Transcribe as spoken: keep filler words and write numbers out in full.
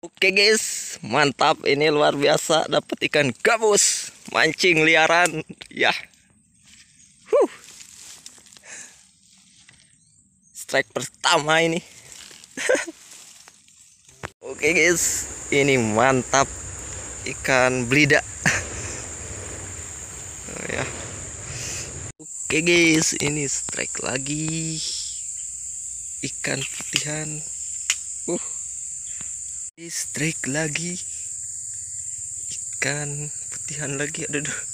Oke guys, mantap, ini luar biasa, dapat ikan gabus, mancing liaran ya. Huh. Strike pertama ini. Oke guys, ini mantap, ikan belida. Oh, ya. Oke guys, ini strike lagi, ikan putihan. Uh. Strike lagi, ikan putihan lagi. Aduh.